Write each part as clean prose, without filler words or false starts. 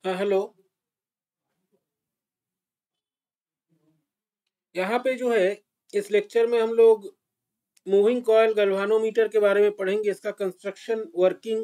हाँ, हेलो। यहाँ पे जो है इस लेक्चर में हम लोग मूविंग कॉइल गैल्वानोमीटर के बारे में पढ़ेंगे, इसका कंस्ट्रक्शन, वर्किंग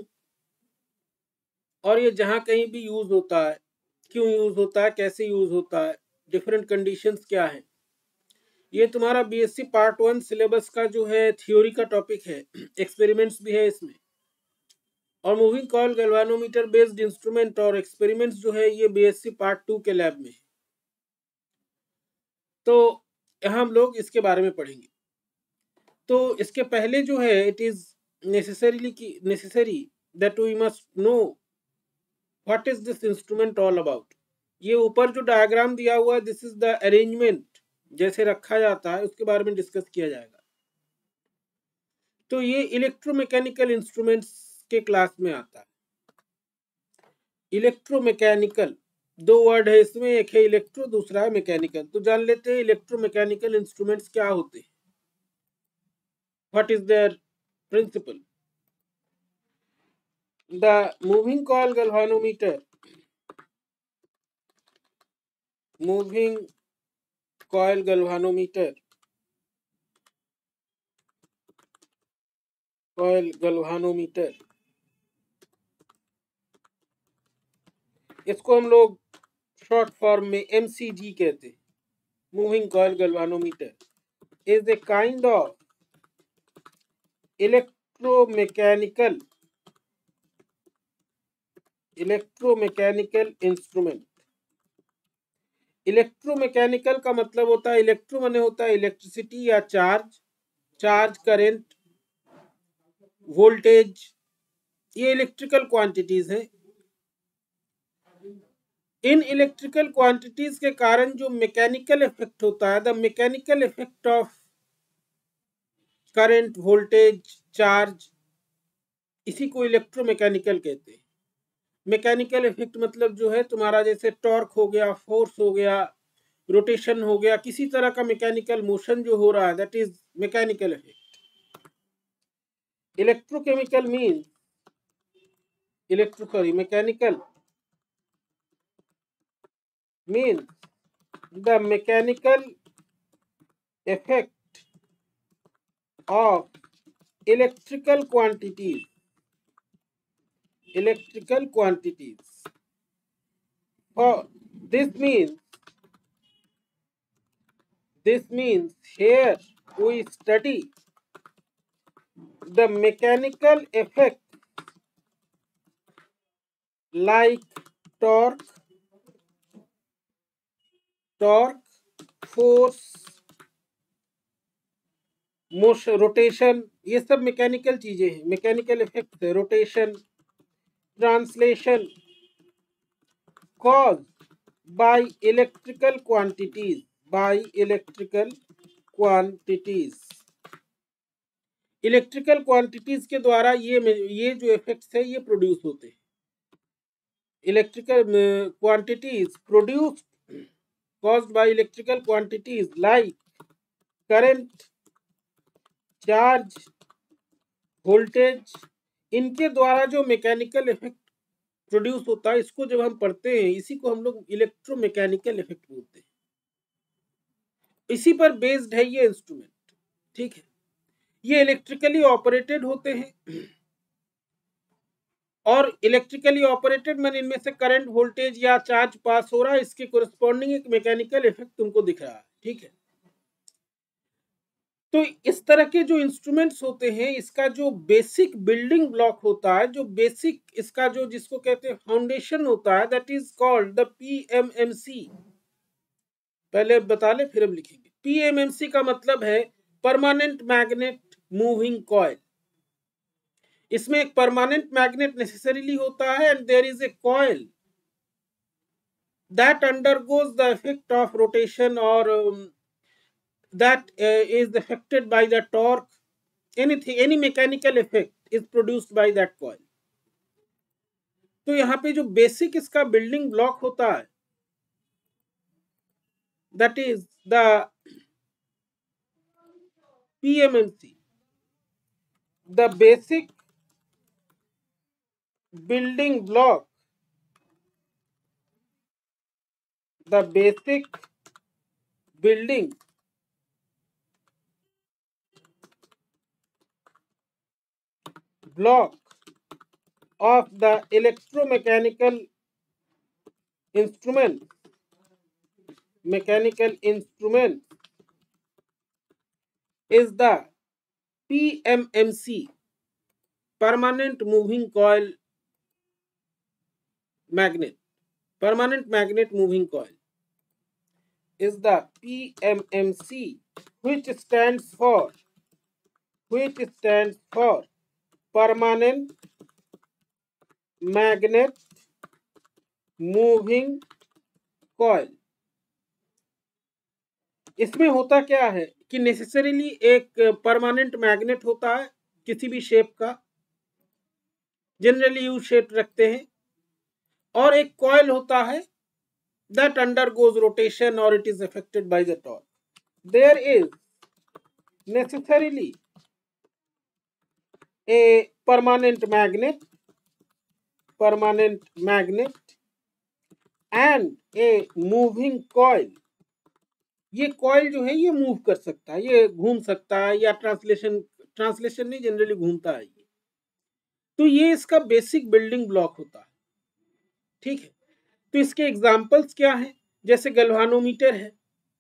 और ये जहाँ कहीं भी यूज होता है, क्यों यूज होता है, कैसे यूज होता है, डिफरेंट कंडीशंस क्या है। ये तुम्हारा बीएससी पार्ट 1 सिलेबस का जो है थ्योरी का टॉपिक है, एक्सपेरिमेंट्स भी है इसमें। और moving coil galvanometer based instrument और एक्सपेरिमेंट्स जो है ये बीएससी पार्ट 2 के लैब में है। तो यहाँ हम लोग इसके बारे में पढ़ेंगे। तो इसके पहले जो है it is necessary that we must know what is this instrument all about. ये ऊपर जो डायग्राम दिया हुआ है, दिस इज द अरेंजमेंट, जैसे रखा जाता है उसके बारे में डिस्कस किया जाएगा। तो ये इलेक्ट्रोमैकेनिकल इंस्ट्रूमेंट्स के क्लास में आता है। इलेक्ट्रोमैकेनिकल दो वर्ड है इसमें, एक है इलेक्ट्रो, दूसरा है मैकेनिकल। तो जान लेते हैं इलेक्ट्रोमैकेनिकल इंस्ट्रूमेंट्स क्या होते हैं, what is their principle. The moving coil galvanometer, moving coil galvanometer, coil galvanometer, इसको हम लोग शॉर्ट फॉर्म में MCG कहते हैं। Moving coil galvanometer is a kind of electromechanical instrument. Electromechanical का मतलब होता है, इलेक्ट्रो माने होता है इलेक्ट्रिसिटी या चार्ज करेंट, वोल्टेज, ये इलेक्ट्रिकल क्वांटिटीज हैं। इन इलेक्ट्रिकल क्वांटिटीज के कारण जो मैकेनिकल इफेक्ट होता है, the mechanical effect of current, voltage, charge, इसी को इलेक्ट्रोमैकेनिकल कहते हैं। मैकेनिकल इफेक्ट मतलब जो है तुम्हारा जैसे टॉर्क हो गया, फोर्स हो गया, रोटेशन हो गया, किसी तरह का मैकेनिकल मोशन जो हो रहा है, that is mechanical effect. Electrochemical mean mechanical means the mechanical effect of electrical quantities. For this means here we study the mechanical effect like torque, force, motion, rotation, ये सब मैकेनिकल चीजें हैं, mechanical effect है। Rotation, translation caused by electrical quantities, electrical quantities के द्वारा ये जो effects है ये प्रोड्यूस होते हैं। Electrical quantities produced caused by electrical quantities like current, charge, voltage, इनके द्वारा जो मैकेनिकल इफेक्ट प्रोड्यूस होता है, इसको जब हम पढ़ते हैं इसी को हम लोग इलेक्ट्रोमैकेनिकल इफेक्ट बोलते हैं। इसी पर बेस्ड है ये इंस्ट्रूमेंट, ठीक है। ये इलेक्ट्रिकली ऑपरेटेड होते हैं और इलेक्ट्रिकली ऑपरेटेड मैंने इनमें से करंट, वोल्टेज या चार्ज पास हो रहा है, इसके कोरिस्पॉन्डिंग एक मैकेनिकल इफेक्ट तुमको दिख रहा है, ठीक है। तो इस तरह के जो इंस्ट्रूमेंट्स होते हैं, इसका जो बेसिक बिल्डिंग ब्लॉक होता है, जो बेसिक इसका जो जिसको कहते हैं फाउंडेशन होता है, that is called the PMMC। पहले बता ले फिर हम लिखेंगे। PMMC का मतलब है परमानेंट मैग्नेट मूविंग कॉइल। इसमें एक परमानेंट मैग्नेट नेसेसरीली होता है and there is a coil that undergoes the effect of rotation or that is affected by the torque, any mechanical effect is produced by that coil. तो यहाँ पे जो basic इसका building block होता है, that is the PMMC, the basic building block the basic building block of the electromechanical instrument is the PMMC, permanent moving coil magnet. Permanent magnet moving coil is the PMMC, which stands for permanent magnet moving coil. इसमें होता क्या है कि necessarily एक permanent magnet होता है किसी भी शेप का, जनरली यू शेप रखते हैं, और एक कॉइल होता है that undergoes rotation or it is affected by the torque. There is necessarily a permanent magnet and a moving coil. ये कॉइल जो है ये मूव कर सकता है, ये घूम सकता है, या ट्रांसलेशन नहीं, जनरली घूमता है ये। तो ये इसका बेसिक बिल्डिंग ब्लॉक होता है, ठीक है। तो इसके एग्जाम्पल्स क्या हैं? जैसे गैल्वानोमीटर है।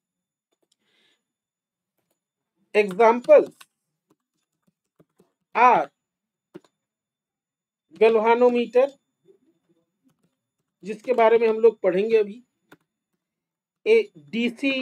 एग्जाम्पल्स आर गैल्वानोमीटर, जिसके बारे में हम लोग पढ़ेंगे अभी, a DC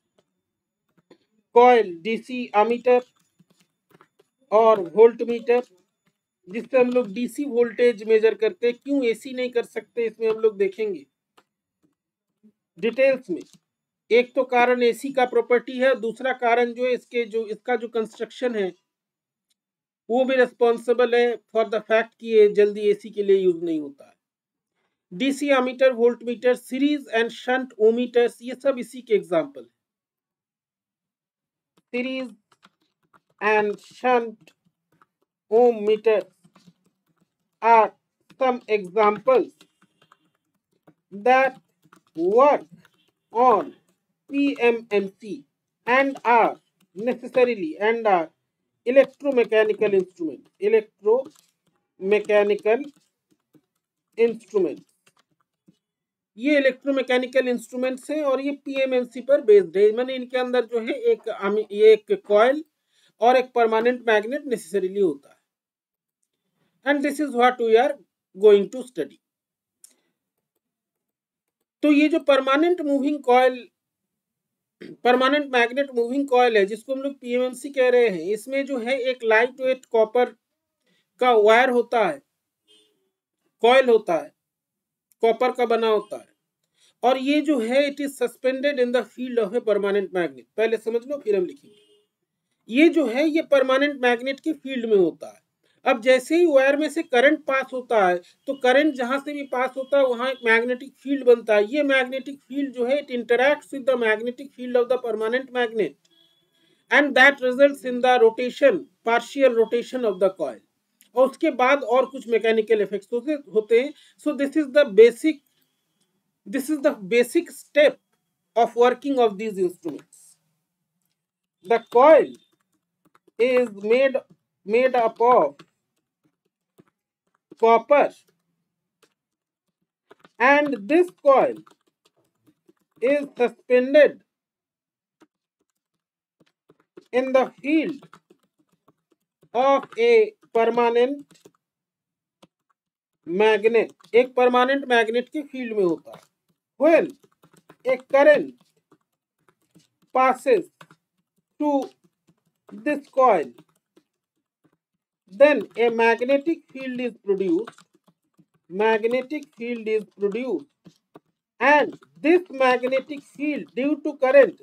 coil, DC ammeter और वोल्टमीटर, जिससे हम लोग डीसी वोल्टेज मेजर करते हैं। क्यों एसी नहीं कर सकते, इसमें हम लोग देखेंगे डिटेल्स में। एक तो कारण एसी का प्रॉपर्टी है, दूसरा कारण जो है इसका जो कंस्ट्रक्शन है वो भी रिस्पॉन्सिबल है फॉर द फैक्ट कि ये जल्दी एसी के लिए यूज नहीं होता है। DC ammeter, voltmeter, series and shunt ohmmeters, ये सब इसी के एग्जाम्पल है। Series and shunt ohmmeter are some examples that work on PMMC and are electromechanical instruments. ये इलेक्ट्रोमैकेनिकल इंस्ट्रूमेंट्स हैं और ये PMMC पर बेस्ड है। मैंने इनके अंदर जो है एक कॉइल और एक परमानेंट मैग्नेट नेसेसरीली होता है। And this is what we are going to study. तो ये जो परमानेंट मैग्नेट मूविंग कॉइल है, जिसको हम लोग PMMC कह रहे हैं, इसमें जो है एक लाइट वेट कॉपर का वायर होता है, कॉइल होता है, कॉपर का बना होता है, और ये जो है it is suspended in the field of a permanent magnet. पहले समझ लो फिर हम लिखेंगे। ये जो है ये परमानेंट मैग्नेट के फील्ड में होता है। अब जैसे ही वायर में से करंट पास होता है तो करंट जहां से भी पास होता है वहां एक मैग्नेटिक फील्ड बनता है। ये मैग्नेटिक फील्ड जो है it interacts with the magnetic field of the permanent magnet and that results in the rotation, partial rotation of the coil. और उसके बाद और कुछ मैकेनिकल इफेक्ट्स होते हैं। So this is the basic step of working of these instruments. The coil is made up of copper, and this coil is suspended in the field of a permanent magnet. एक permanent magnet के field में होता है। When a current passes through this coil, then a magnetic field is produced, and this magnetic field due to current,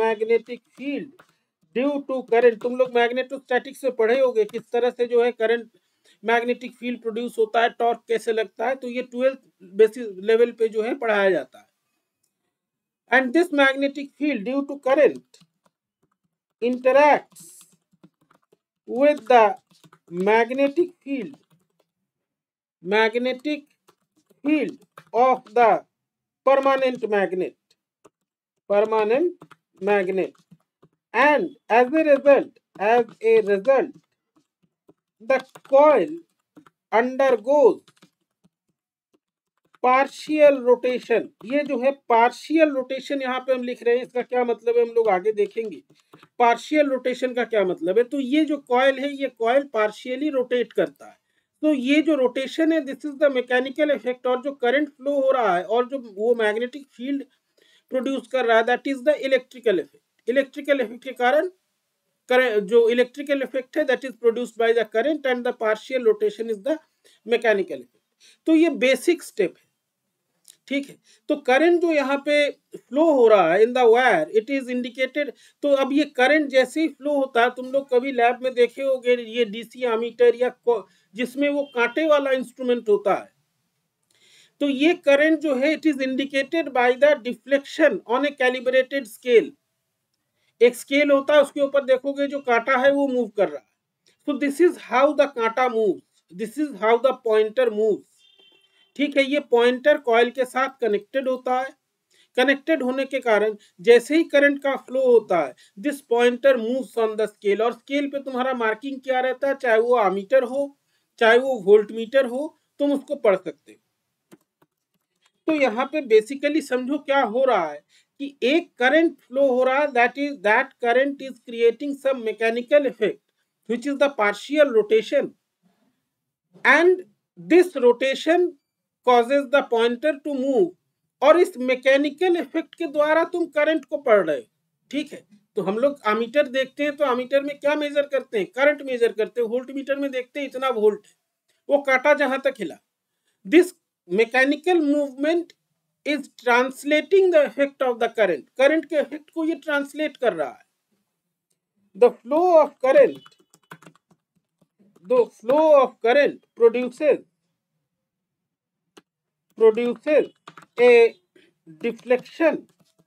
तुम लोग magnetostatics से पढ़े होगे किस तरह से जो है करंट मैग्नेटिक फील्ड प्रोड्यूस होता है, टॉर्क कैसे लगता है, तो ये 12th बेसिक लेवल पे जो है पढ़ाया जाता है। And this magnetic field due to current interacts with the magnetic field of the permanent magnet, permanent magnet, and as a result the coil undergoes partial rotation. ये जो है पार्शियल रोटेशन यहाँ पे हम लिख रहे हैं, इसका क्या मतलब है हम लोग आगे देखेंगे। पार्शियल रोटेशन का क्या मतलब है, तो ये जो कॉइल है ये कॉइल पार्शियली रोटेट करता है। तो ये जो रोटेशन है this is the mechanical effect, और जो करंट फ्लो हो रहा है और जो वो मैग्नेटिक फील्ड प्रोड्यूस कर रहा है that is the electrical effect. Electrical effect के कारण जो इलेक्ट्रिकल इफेक्ट है that is produced by the current and the partial rotation is the mechanical effect. तो ये बेसिक स्टेप है, ठीक है। तो करंट जो यहाँ पे फ्लो हो रहा है in the wire it is indicated. तो अब ये करंट जैसे ही फ्लो होता है, तुम लोग कभी लैब में देखे होंगे ये डीसी एमीटर या जिसमें वो कांटे वाला इंस्ट्रूमेंट होता है, तो ये करंट जो है it is indicated by the deflection on a calibrated scale. एक स्केल होता है उसके ऊपर देखोगे जो कांटा है वो मूव कर रहा है। तो दिस इज हाउ द कांटा moves, this is how the pointer moves, ठीक है। ये पॉइंटर कॉइल के साथ कनेक्टेड होता है, कनेक्टेड होने के कारण जैसे ही करंट का फ्लो होता है this pointer moves on the scale, और स्केल पे तुम्हारा मार्किंग क्या रहता है, चाहे वो आमीटर हो चाहे वो वोल्ट मीटर हो, तुम उसको पढ़ सकते हो। तो यहाँ पे बेसिकली समझो क्या हो रहा है कि एक करंट फ्लो हो रहा है that current is creating some mechanical effect which is the partial rotation, and this rotation causes the pointer to move, और इस मैकेनिकल इफेक्ट के द्वारा तुम करंट को पढ़ रहे हो, ठीक है। तो हम लोग आमीटर देखते हैं तो आमीटर में क्या मेजर करते हैं, करंट मेजर करते हैं। वोल्ट मीटर में देखते हैं इतना वोल्ट है, वो कांटा जहां तक हिला। This mechanical movement is translating the effect of the current, current के इफेक्ट को ये ट्रांसलेट कर रहा है। The flow of current produces a deflection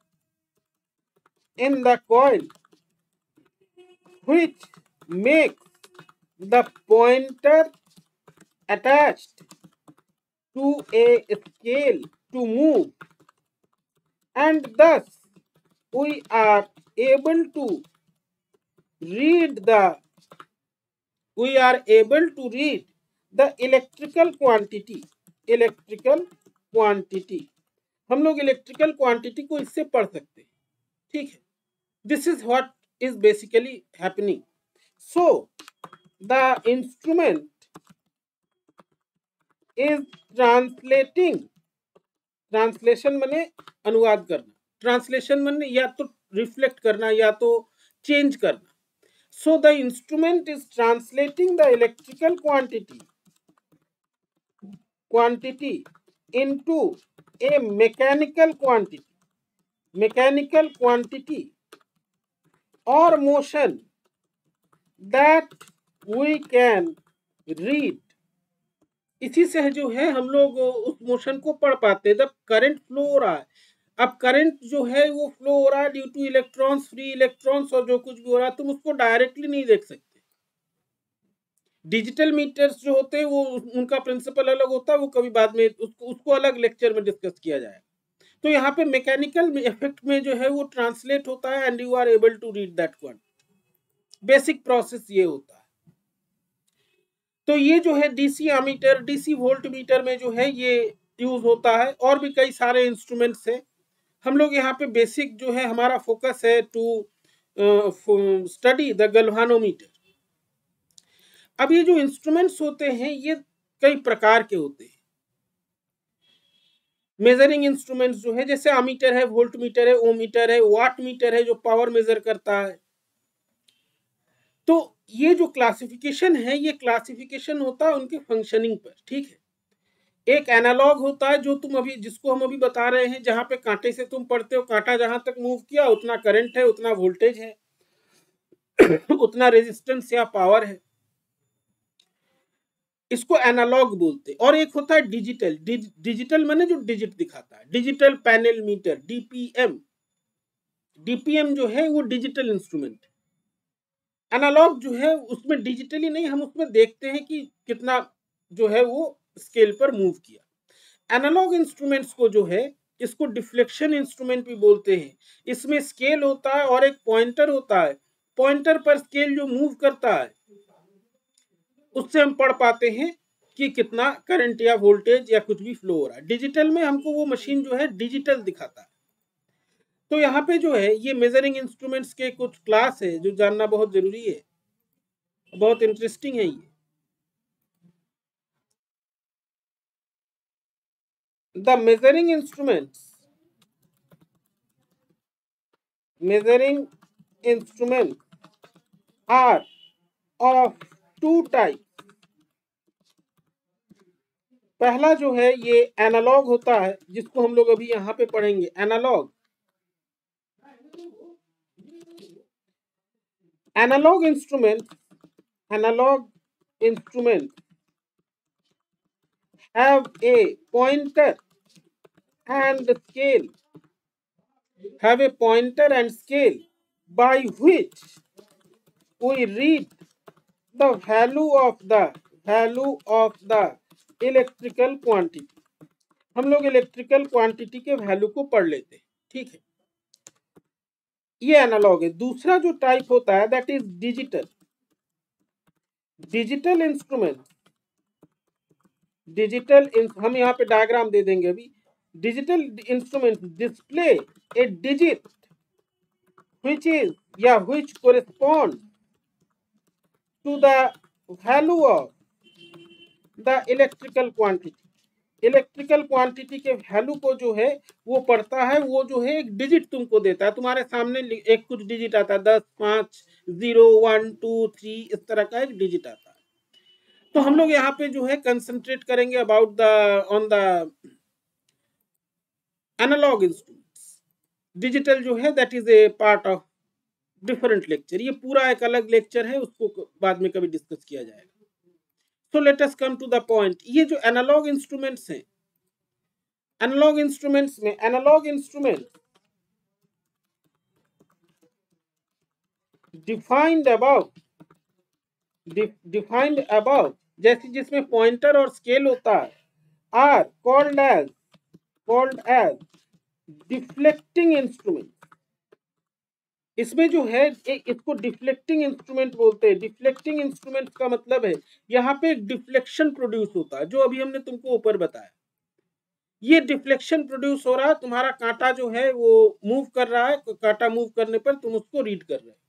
in the coil which makes the pointer attached to a scale to move, and thus we are able to read the electrical quantity। हम लोग electrical quantity को इससे पढ़ सकते हैं, ठीक है। This is what is basically happening. So the instrument is translating, translation माने अनुवाद करना, ट्रांसलेशन माने या तो रिफ्लेक्ट करना या तो चेंज करना। So the instrument is translating the electrical quantity into a mechanical quantity or motion that we can read। इसी से जो है हम लोग उस मोशन को पढ़ पाते हैं। जब करंट फ्लो हो रहा है, अब करंट जो है वो फ्लो हो रहा है due to electrons, free electrons और जो कुछ भी हो रहा है, तुम उसको डायरेक्टली नहीं देख सकते। डिजिटल मीटर्स जो होते हैं वो उनका प्रिंसिपल अलग होता है, वो कभी बाद में उसको अलग लेक्चर में डिस्कस किया जाएगा। तो यहाँ पे मैकेनिकल इफेक्ट में जो है वो ट्रांसलेट होता है and you are able to read that quantity. Basic process ये होता है। तो ये जो है DC ammeter, DC voltmeter में जो है ये यूज होता है, और भी कई सारे इंस्ट्रूमेंट्स हैं। हम लोग यहाँ पे बेसिक जो है हमारा फोकस है टू स्टडी द गैल्वानोमीटर। अब ये जो इंस्ट्रूमेंट्स होते हैं ये कई प्रकार के होते हैं। मेजरिंग इंस्ट्रूमेंट्स जो है जैसे अमीटर है, वोल्ट मीटर है, ओमीटर है, वाट मीटर है जो पावर मेजर करता है। तो ये जो क्लासिफिकेशन है ये क्लासिफिकेशन होता है उनके फंक्शनिंग पर, ठीक है। एक एनालॉग होता है जो तुम अभी जिसको हम अभी बता रहे हैं, जहां पे कांटे से तुम पढ़ते हो, कांटा जहां तक मूव किया उतना करंट है, उतना वोल्टेज है उतना रेजिस्टेंस या पावर है, इसको एनालॉग बोलते हैं। और एक होता है डिजिटल, डिजिटल माने जो डिजिट दिखाता है, digital panel meter, DPM. DPM जो है वो डिजिटल इंस्ट्रूमेंट है। एनालॉग जो है उसमें डिजिटली नहीं, हम उसमें देखते हैं कि कितना जो है वो स्केल पर मूव किया। एनालॉग इंस्ट्रूमेंट्स को जो है इसको डिफ्लेक्शन इंस्ट्रूमेंट भी बोलते हैं। इसमें स्केल होता है और एक पॉइंटर होता है। पॉइंटर पर स्केल जो मूव करता है उससे हम पढ़ पाते हैं कि कितना करंट या वोल्टेज या कुछ भी फ्लो हो रहा है। डिजिटल में हमको वो मशीन जो है डिजिटल दिखाता है। तो यहाँ पे जो है ये मेजरिंग इंस्ट्रूमेंट्स के कुछ क्लास है जो जानना बहुत जरूरी है, बहुत इंटरेस्टिंग है ये। The measuring instrument are of two type. पहला जो है ये एनालॉग होता है, जिसको हम लोग अभी यहाँ पे पढ़ेंगे। Analogue instrument have a pointer and scale by which we read the value of the electrical quantity. हम लोग इलेक्ट्रिकल क्वांटिटी के वैल्यू को पढ़ लेते हैं, ठीक है। ये एनालॉग है। दूसरा जो टाइप होता है दैट इज डिजिटल इंस्ट्रूमेंट। हम यहाँ पे डायग्राम दे देंगे अभी। Digital instrument display a digit which corresponds to the value of the electrical quantity। Electrical quantity के वैल्यू को जो है वो पढ़ता है। वो जो है एक डिजिट तुमको देता है। तुम्हारे सामने एक कुछ डिजिट आता है, 10, 5, 0, 1, 2, 3, इस तरह का एक डिजिट आता है। तो हम लोग यहाँ पे जो है कंसंट्रेट करेंगे about on the analogue instruments. Digital जो है that is a part of different lecture. ये पूरा एक अलग लेक्चर है, उसको बाद में कभी डिस्कस किया जाएगा। So let us come to the point। ये जो एनालॉग इंस्ट्रूमेंट्स हैं, एनालॉग इंस्ट्रूमेंट्स में एनालॉग इंस्ट्रूमेंट डिफाइंड अबाउट जैसे जिसमें पॉइंटर और स्केल होता है, are called as deflecting instrument. इसमें जो है इसको डिफ्लेक्टिंग इंस्ट्रूमेंट बोलते हैं। डिफ्लेक्टिंग इंस्ट्रूमेंट का मतलब है यहाँ पे एक डिफ्लेक्शन प्रोड्यूस होता है, जो अभी हमने तुमको ऊपर बताया। ये डिफ्लेक्शन प्रोड्यूस हो रहा है, तुम्हारा कांटा जो है वो मूव कर रहा है, कांटा मूव करने पर तुम उसको रीड कर रहे हो।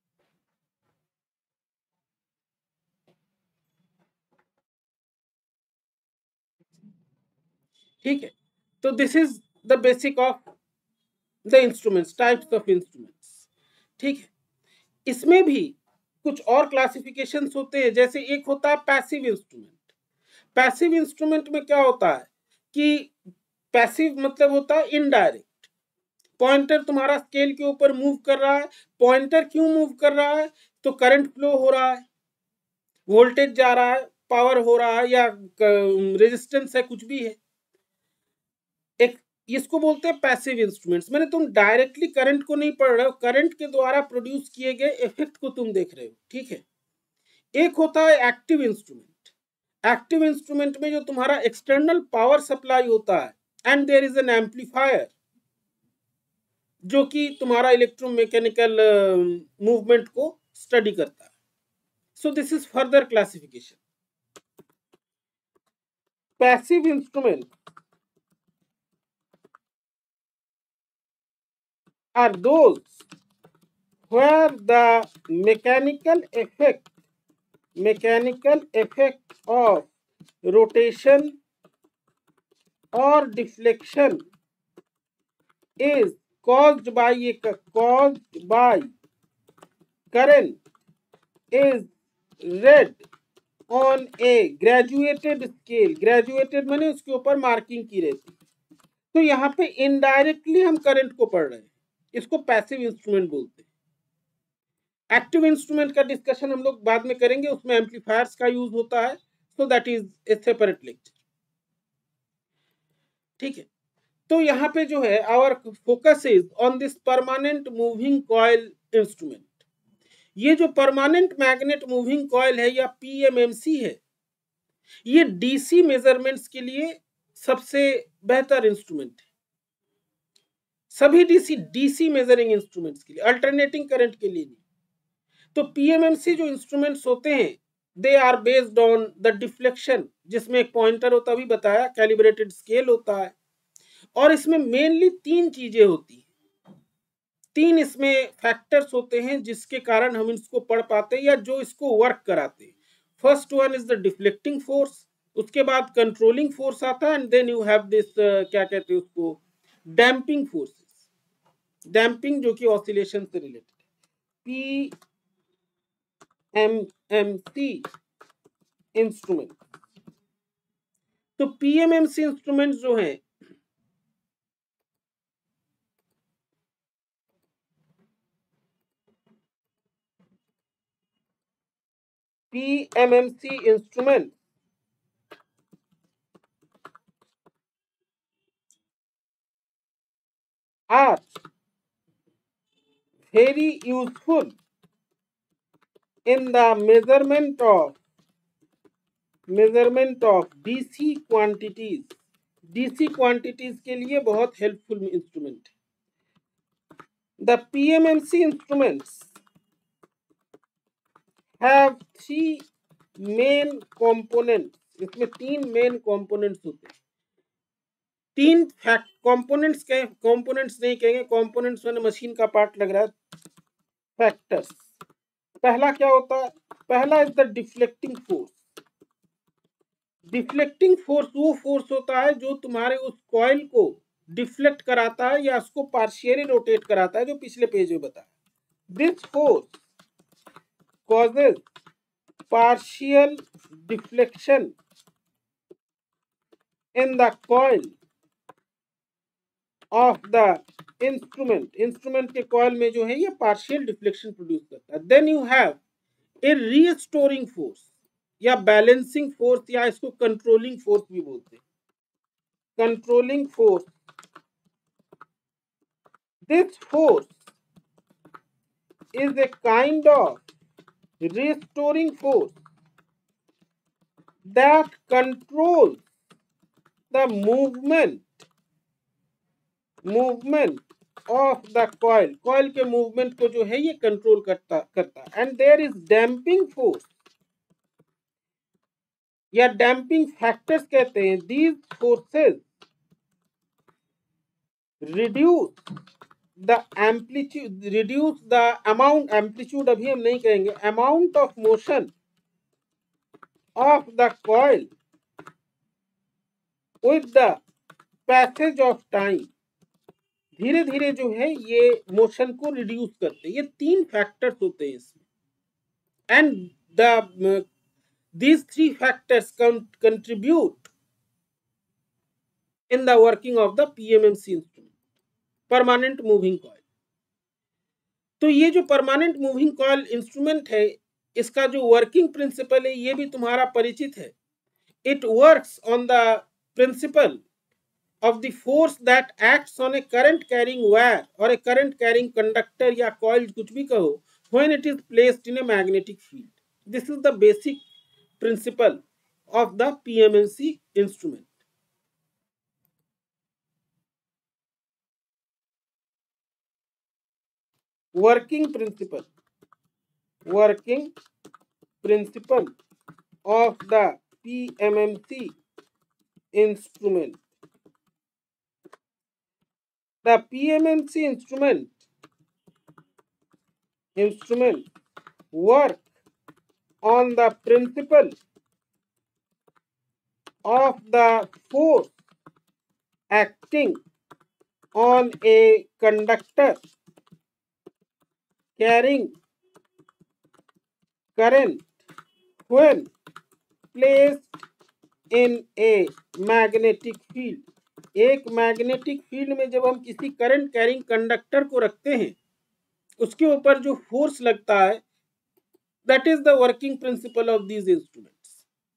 ठीक है, तो this is the basic of the instruments, types of instruments. ठीक है, इसमें भी कुछ और क्लासिफिकेशंस होते हैं। जैसे एक होता है पैसिव इंस्ट्रूमेंट। पैसिव इंस्ट्रूमेंट में क्या होता है कि पैसिव मतलब होता है इनडायरेक्ट। पॉइंटर तुम्हारा स्केल के ऊपर मूव कर रहा है। पॉइंटर क्यों मूव कर रहा है? तो करंट फ्लो हो रहा है, वोल्टेज जा रहा है, पावर हो रहा है, या रेजिस्टेंस है, कुछ भी है। एक इसको बोलते हैं पैसिव इंस्ट्रूमेंट्स। मैंने तुम डायरेक्टली करंट को नहीं पढ़ रहे हो, करंट के द्वारा प्रोड्यूस किए गए इफेक्ट को तुम देख रहे हो। ठीक है, एक होता है एक्टिव इंस्ट्रूमेंट। एक्टिव इंस्ट्रूमेंट में जो तुम्हारा एक्सटर्नल पावर सप्लाई होता है and there is an amplifier जो कि तुम्हारा इलेक्ट्रोमैकेनिकल मूवमेंट को स्टडी करता है। So this is further classification. Passive instrument are those where the mechanical effect of rotation or deflection is caused by current is read on a graduated scale। graduated माने उसके ऊपर marking की रहती। तो यहाँ पे इनडायरेक्टली हम करंट को पढ़ रहे हैं, इसको पैसिव इंस्ट्रूमेंट बोलते हैं। एक्टिव इंस्ट्रूमेंट का डिस्कशन हम लोग बाद में करेंगे, उसमें एम्पलीफायर्स का यूज होता है। So that is a separate lecture. ठीक है, तो यहाँ पे जो है our focus is on this permanent moving coil instrument. ये जो परमानेंट मैग्नेट मूविंग कॉइल है या पीएमएमसी है, ये डीसी मेजरमेंट्स के लिए सबसे बेहतर इंस्ट्रूमेंट है। सभी डीसी मेजरिंग इंस्ट्रूमेंट्स के लिए, अल्टरनेटिंग करंट के लिए नहीं। तो पीएमएमसी जो इंस्ट्रूमेंट्स होते हैं they are based on the deflection, जिसमें एक पॉइंटर होता भी बताया, कैलिब्रेटेड स्केल होता है, और इसमें मेनली 3 चीजें होती हैं, 3 इसमें फैक्टर्स होते हैं जिसके कारण हम इसको पढ़ पाते हैं या जो इसको वर्क कराते हैं। First one is the deflecting force, उसके बाद कंट्रोलिंग फोर्स आता है, and then you have this क्या कहते हैं उसको, डैम्पिंग फोर्सेस, डैम्पिंग जो कि ऑसिलेशन से रिलेटेड है। पीएमएमसी इंस्ट्रूमेंट, तो पीएमएमसी इंस्ट्रूमेंट जो है PMMC instruments are very useful in the measurement of DC quantities. DC quantities के लिए बहुत helpful instrument. The PMMC instruments have 3 main components. इसमें 3 main components होते हैं। 3 components के components नहीं कहेंगे, components मैंने मशीन का पार्ट लग रहा है। फैक्टर्स, पहला क्या होता है, पहला is the deflecting force. Deflecting force वो फोर्स होता है जो तुम्हारे उस कॉइल को डिफ्लेक्ट कराता है या उसको पार्शियली रोटेट कराता है, जो पिछले पेज में बताया। This force causes partial deflection in the coil of the instrument के कॉइल में जो है ये पार्शियल डिफ्लेक्शन प्रोड्यूस करता है। Then you have a restoring force या बैलेंसिंग फोर्स, या इसको कंट्रोलिंग फोर्स भी बोलते हैं। Controlling force, this force is a kind of restoring force that controls the movement of the coil के मूवमेंट को जो है ये कंट्रोल करता and there is damping force या डैम्पिंग फैक्टर्स कहते हैं। These forces reduce the amount, amplitude अभी हम नहीं कहेंगे, amount of motion of the coil with the passage of time. धीरे धीरे जो है ये मोशन को रिड्यूस करते हैं। ये 3 फैक्टर्स होते हैं इसमें, and the these 3 factors contribute in the working of the PMMC instrument, permanent moving coil। तो ये जो परमानेंट मूविंग कॉइल इंस्ट्रूमेंट है, इसका जो वर्किंग प्रिंसिपल है ये भी तुम्हारा परिचित है। It works on the principle of the force that acts on a current carrying wire or a current carrying conductor या coil, कुछ भी कहो, when it is placed in a magnetic field. This is the basic principle of the PMMC instrument. Working principle of the PMMC instrument. The PMMC instrument work on the principle of the force acting on a conductor carrying current when placed in a magnetic field. एक magnetic field में जब हम किसी current carrying conductor को रखते हैं, उसके ऊपर जो फोर्स लगता है, that is the working principle of these instruments.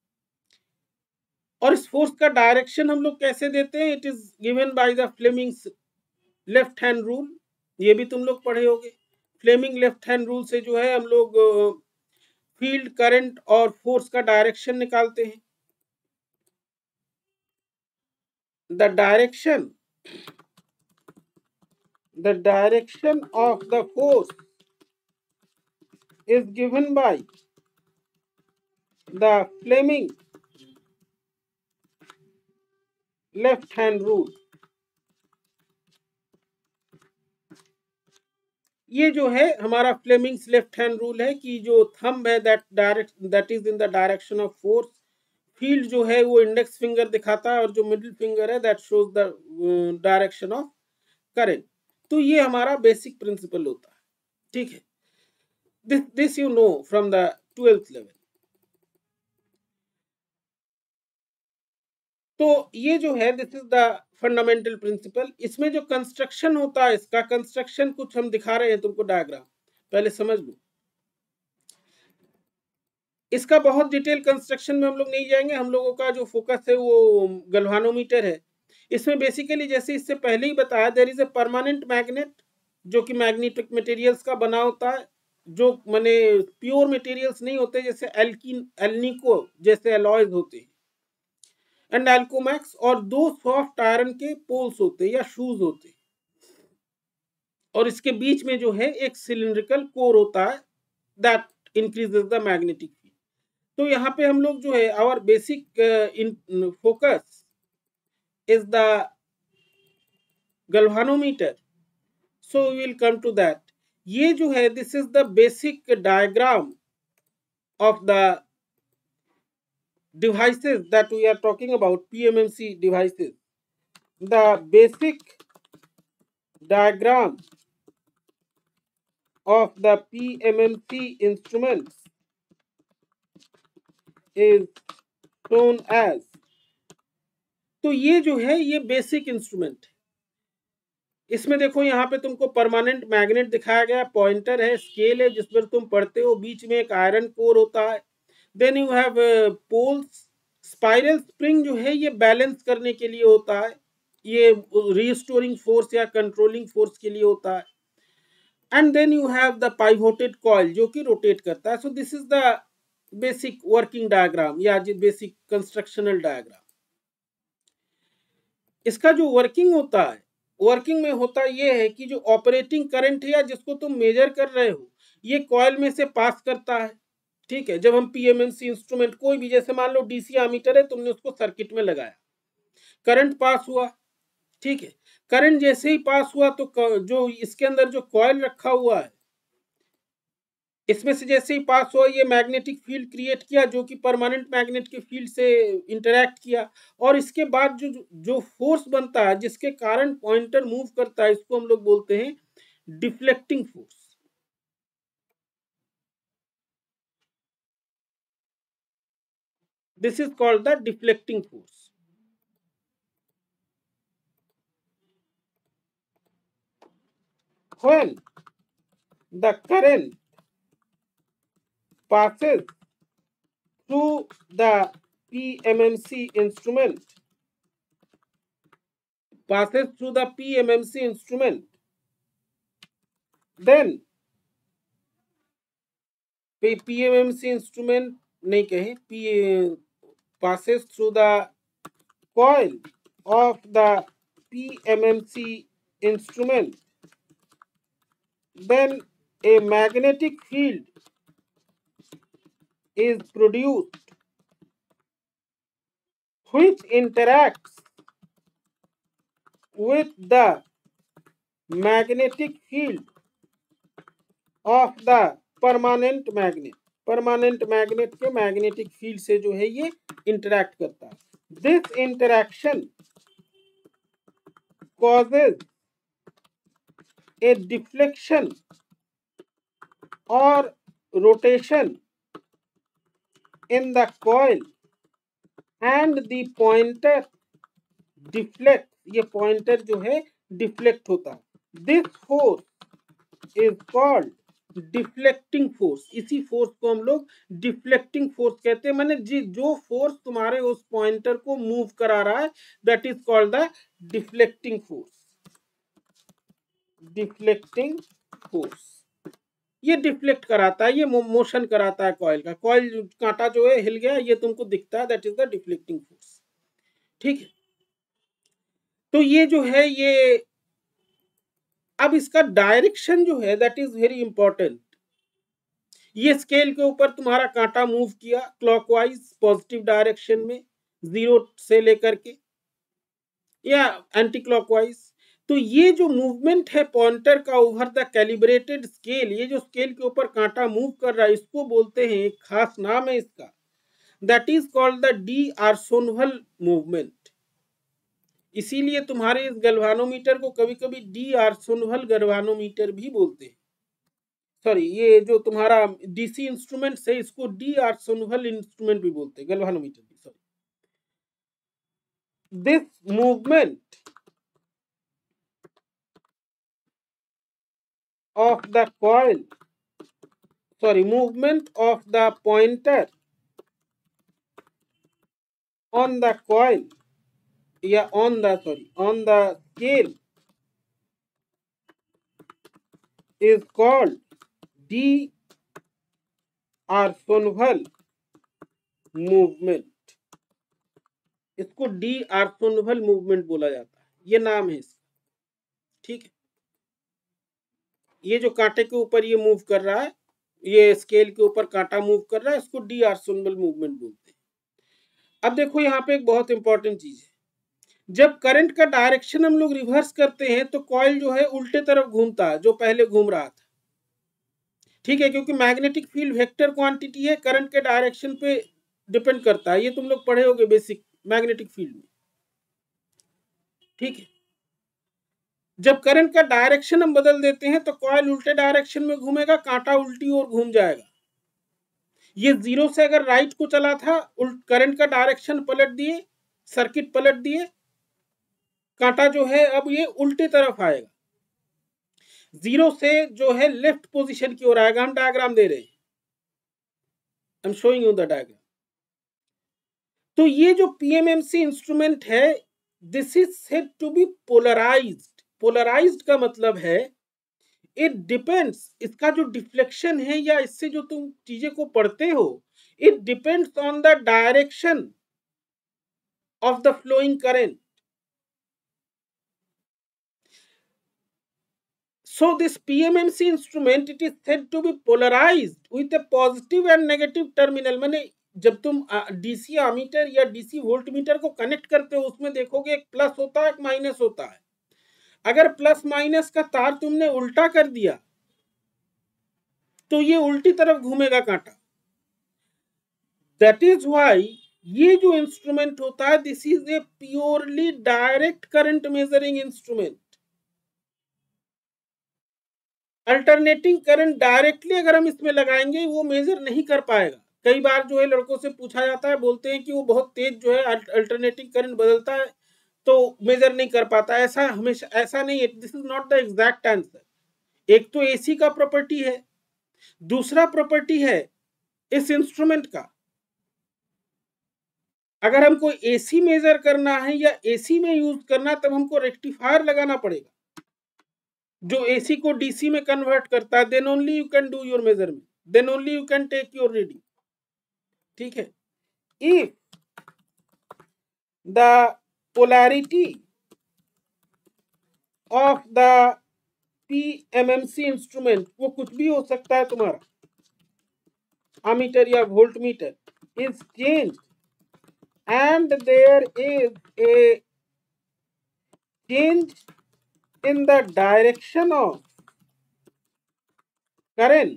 और इस फोर्स का डायरेक्शन हम लोग कैसे देते हैं, it is given by the Fleming's left hand rule. ये भी तुम लोग पढ़े होगे। फ्लेमिंग लेफ्ट हैंड रूल से जो है हम लोग फील्ड, करंट और फोर्स का डायरेक्शन निकालते हैं। The direction the direction of the force is given by the Fleming left hand rule. ये जो है हमारा फ्लेमिंग्स लेफ्ट हैंड रूल है कि जो थंब है that is in the direction of force, field जो है वो इंडेक्स फिंगर दिखाता है और जो मिडिल फिंगर है that shows the direction of current. तो ये हमारा बेसिक प्रिंसिपल होता है, ठीक है। This you know from the 12th level. तो ये जो है this is the fundamental principle. इसमें जो कंस्ट्रक्शन होता है, इसका कंस्ट्रक्शन कुछ हम दिखा रहे हैं तुमको डायग्राम, पहले समझ लो। इसका बहुत डिटेल कंस्ट्रक्शन में हम लोग नहीं जाएंगे, हम लोगों का जो फोकस है वो गल्वानोमीटर है। इसमें बेसिकली जैसे इससे पहले ही बताया, there is a permanent magnet जो कि मैग्नेटिक मटेरियल्स का बना होता है, जो माने प्योर मटेरियल्स नहीं होते, जैसे एल्किन एल्निको जैसे अलॉयज होते हैं एंड एल्कोमैक्स, और दो सॉफ्ट आयरन के पोल्स होते हैं या शूज होते हैं, और इसके बीच में जो है एक सिलिंड्रिकल कोर होता है that increases the magnetic field. तो यहाँ पे हम लोग जो है our basic focus is the galvanometer, so we will come to that. ये जो है this is the basic diagram of the devices that we are talking about, PMMC devices. The basic diagram of the PMMC instruments is shown as, तो ये जो है ये basic instrument है। इसमें देखो यहाँ पे तुमको परमानेंट मैग्नेट दिखाया गया, पॉइंटर है, स्केल है जिस पर तुम पढ़ते हो, बीच में एक आयरन कोर होता है, then you have poles, spiral spring जो है ये बैलेंस करने के लिए होता है, ये रिस्टोरिंग फोर्स या कंट्रोलिंग फोर्स के लिए होता है, and then you have the pivoted coil जो कि रोटेट करता है। So this is the basic working diagram या बेसिक कंस्ट्रक्शनल डायग्राम। इसका जो वर्किंग होता है, वर्किंग में होता ये है कि जो ऑपरेटिंग करंट है या जिसको तुम मेजर कर रहे हो, ये कॉइल में से पास करता है, ठीक है। जब हम पीएमएमसी इंस्ट्रूमेंट कोई भी, जैसे मान लो डीसी एमीटर है, तुमने उसको सर्किट में लगाया, करंट पास हुआ, ठीक है। करंट जैसे ही पास हुआ तो जो इसके अंदर जो कॉइल रखा हुआ है, इसमें से जैसे ही पास हुआ ये मैग्नेटिक फील्ड क्रिएट किया जो कि परमानेंट मैग्नेट के फील्ड से इंटरैक्ट किया, और इसके बाद जो जो फोर्स बनता है जिसके कारण पॉइंटर मूव करता है, इसको हम लोग बोलते हैं deflecting force. This is called the deflecting force. When the current passes through the PMMC instrument, then PMMC instrument नहीं कहें, passes through the coil of the PMMC instrument, then a magnetic field is produced which interacts with the magnetic field of the permanent magnet. Permanent magnet के magnetic field से जो है ये interact करता है। This interaction causes a deflection or rotation in the coil and the pointer deflects, ये pointer जो है डिफ्लेक्ट होता है। This force is called deflecting force. इसी फोर्स को हम लोग डिफ्लेक्टिंग फोर्स कहते हैं, माने जो फोर्स तुम्हारे उस पॉइंटर को मूव करा रहा है that is called the deflecting force. Deflecting force ये डिफ्लेक्ट कराता है, ये मोशन कराता है कॉइल का। कॉइल कांटा जो है हिल गया, ये तुमको दिखता है, that is the deflecting force, ठीक है। तो ये जो है ये अब इसका डायरेक्शन जो है दैट इज वेरी इंपॉर्टेंट। ये स्केल के ऊपर तुम्हारा कांटा मूव किया क्लॉकवाइज पॉजिटिव डायरेक्शन में 0 से लेकर के या एंटी क्लॉकवाइज। तो ये जो मूवमेंट है पॉइंटर का ओवर द कैलिब्रेटेड स्केल, ये जो स्केल के ऊपर कांटा मूव कर रहा है इसको बोलते हैं, एक खास नाम है इसका, that is called the d'Arsonval movement. इसीलिए तुम्हारे इस गैल्वानोमीटर को कभी कभी डी आर्सोनवल गैल्वानोमीटर भी बोलते हैं। सॉरी, ये जो तुम्हारा डीसी इंस्ट्रूमेंट है इसको डी आर्सोनवल इंस्ट्रूमेंट भी बोलते हैं, गैल्वानोमीटर भी। Sorry, this movement of the coil, sorry, movement of the pointer on the coil, yeah, on the scale is called de Arsonval movement। इसको डी आर्सोनवल मूवमेंट बोला जाता है, ये नाम है इसका। ठीक है, ये जो कांटे के ऊपर ये मूव कर रहा है, ये स्केल के ऊपर कांटा मूव कर रहा है, इसको डी आर्सोनवल मूवमेंट बोलते हैं। अब देखो यहाँ पे एक बहुत इंपॉर्टेंट चीज है, जब करंट का डायरेक्शन हम लोग रिवर्स करते हैं तो कॉइल जो है उल्टे तरफ घूमता है जो पहले घूम रहा था। ठीक है, क्योंकि मैग्नेटिक फील्ड वेक्टर क्वांटिटी है, करंट के डायरेक्शन पे डिपेंड करता है, ये तुम लोग पढ़े होगे बेसिक मैग्नेटिक फील्ड में। ठीक है, जब करंट का डायरेक्शन हम बदल देते हैं तो कॉइल उल्टे डायरेक्शन में घूमेगा, कांटा उल्टी ओर घूम जाएगा। ये 0 से अगर राइट को चला था, करंट का डायरेक्शन पलट दिए, सर्किट पलट दिए, कांटा जो है अब ये उल्टी तरफ आएगा, 0 से जो है लेफ्ट पोजीशन की ओर आएगा। हम डायग्राम दे रहे हैं, I am showing you the diagram. तो ये जो पीएमएमसी इंस्ट्रूमेंट है, this is said to be polarised. Polarised का मतलब है इट डिपेंड्स, इसका जो डिफ्लेक्शन है या इससे जो तुम चीजें को पढ़ते हो, it depends on the direction of the flowing current. So this PMMC instrument, it is said to be polarized with a positive and negative terminal। माने जब तुम डीसी आमीटर या डीसी वोल्टमीटर को कनेक्ट करते हो उसमें देखोगे एक प्लस होता है, एक माइनस होता है। अगर प्लस माइनस का तार तुमने उल्टा कर दिया तो ये उल्टी तरफ घूमेगा कांटा। दैट इज व्हाई ये जो इंस्ट्रूमेंट होता है, this is a purely direct current measuring instrument. Alternating current directly अगर हम इसमें लगाएंगे वो मेजर नहीं कर पाएगा। कई बार जो है लड़कों से पूछा जाता है, बोलते हैं कि वो बहुत तेज जो है अल्टरनेटिंग करंट बदलता है तो मेजर नहीं कर पाता। ऐसा हमेशा ऐसा नहीं है, this is not the exact answer. एक तो एसी का प्रॉपर्टी है, दूसरा प्रॉपर्टी है इस इंस्ट्रूमेंट का, अगर हमको एसी मेजर करना है या एसी में यूज करना तब हमको रेक्टिफायर लगाना पड़ेगा जो एसी को डीसी में कन्वर्ट करता है। Then only you can do your measurement, then only you can take your reading. ठीक है, if the polarity of the PMMC instrument, वो कुछ भी हो सकता है तुम्हारा, ammeter या voltmeter, is changed and there is a change in the direction of current,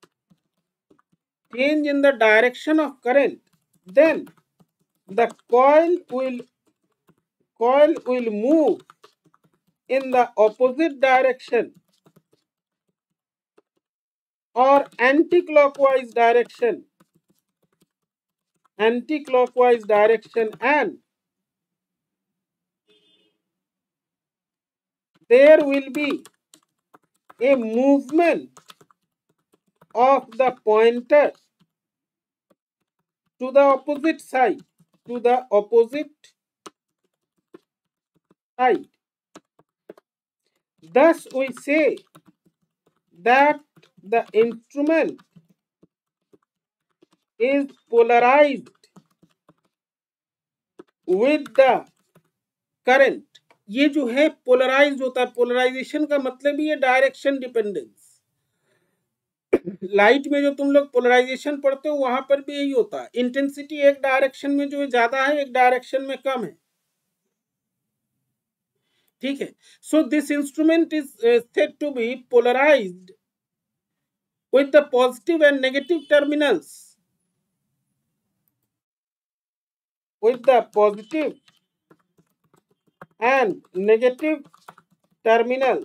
change in the direction of current, then the coil will move in the opposite direction or anti-clockwise direction, and there will be a movement of the pointer to the opposite side, Thus we say that the instrument is polarized with the current। ये जो है polarise होता है। Polarisation का मतलब ही है direction dependence. Light में जो तुम लोग पोलराइजेशन पढ़ते हो वहां पर भी यही होता है। इंटेंसिटी एक डायरेक्शन में जो है ज्यादा है, एक डायरेक्शन में कम है। ठीक है। So this instrument is said to be polarised with the positive and negative terminals, with the positive and negative terminals.